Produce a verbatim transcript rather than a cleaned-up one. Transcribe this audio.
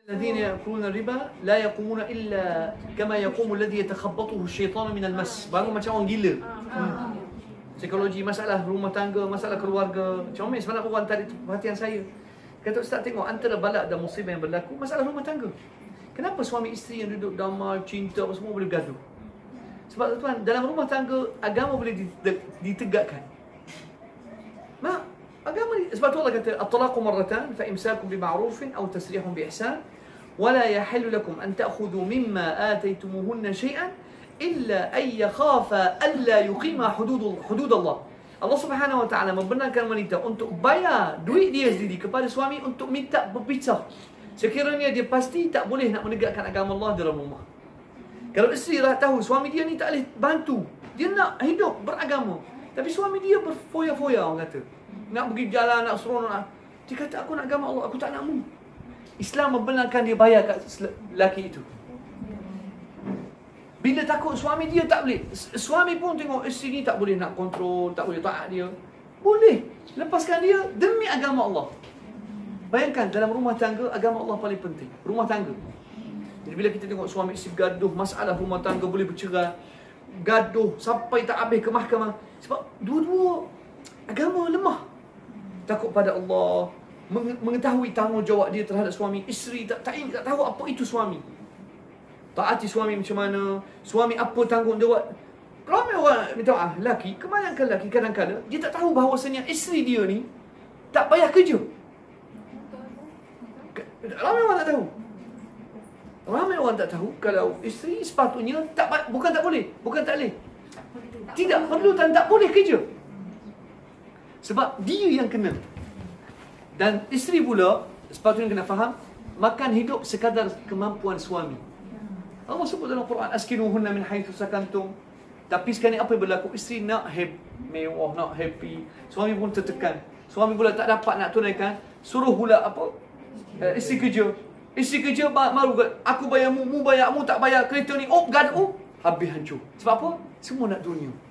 الذين يأكلون الربا لا يقومون إلا كما يقوم الذي يتخبطه الشيطان من المس. Baru macam orang gila. Hmm. Psikologi, masalah rumah tangga, masalah keluarga. Comel sebenarnya orang tarik perhatian saya. Kata Ustaz, tengok antara balak dan musibah yang berlaku masalah rumah tangga. Kenapa suami isteri yang duduk damai, cinta apa semua boleh bergaduh? Sebab tuan, dalam rumah tangga agama boleh ditegakkan. Mak, agama ni, sebab tu Allah kata at-talaqu marratan fa imsakum bi ma'rufin aw tasrihun bi ihsan wa la yahillu lakum an ta'khudhu mimma ataytumuhunna shay'an illa ay yakhafa alla yuqima hudud hudud Allah. Allah Subhanahu wa taala membenarkan wanita untuk bayar duit dia sendiri kepada suami untuk minta berpisah. Sekiranya dia pasti tak boleh nak menegakkan agama Allah dalam rumah. Kalau isteri dah tahu suami dia ni tak boleh bantu, dia nak hidup beragama, tapi suami dia berfoya-foya, orang kata nak pergi jalan, nak seronok, nak. Dia kata aku nak agama Allah, aku tak nak mu. Islam membenarkan dia bayar kat lelaki itu. Bila takut suami dia tak boleh, suami pun tengok isteri ni tak boleh nak kontrol, tak boleh taat dia, boleh lepaskan dia demi agama Allah. Bayangkan dalam rumah tangga, agama Allah paling penting. Rumah tangga. Jadi bila kita tengok suami isteri gaduh, masalah rumah tangga boleh bercerai, gaduh sampai tak habis ke mahkamah, sebab dua-dua agama lemah. Takut pada Allah, mengetahui tanggungjawab dia terhadap suami. Isteri tak tak, tak tahu apa itu suami. Taati suami macam mana, suami apa tanggungjawab. Ramai orang minta maaf, lelaki, kebanyakan lelaki kadang-kadang dia tak tahu bahawasanya isteri dia ni tak payah kerja. Ramai orang tak tahu. Ramai orang tak tahu kalau isteri sepatutnya tak, bukan tak boleh, bukan tak boleh, tidak perlu dan tak boleh kerja. Sebab dia yang kena. Dan isteri pula sepatutnya kena faham, makan hidup sekadar kemampuan suami. Allah sebut dalam Quran, askinuhunna min haitsu sakantum. Tapi sekarang ni apa yang berlaku? Isteri nak happy, mewah, nak happy, suami pun tertekan. Suami pula tak dapat nak tunaikan, suruh pula apa? Uh, isteri kerja. Isteri kerja malu, aku bayar mu, mu bayar, mu tak bayar kereta ni. Oh, gaduh, habis hancur. Sebab apa? Semua nak dunia.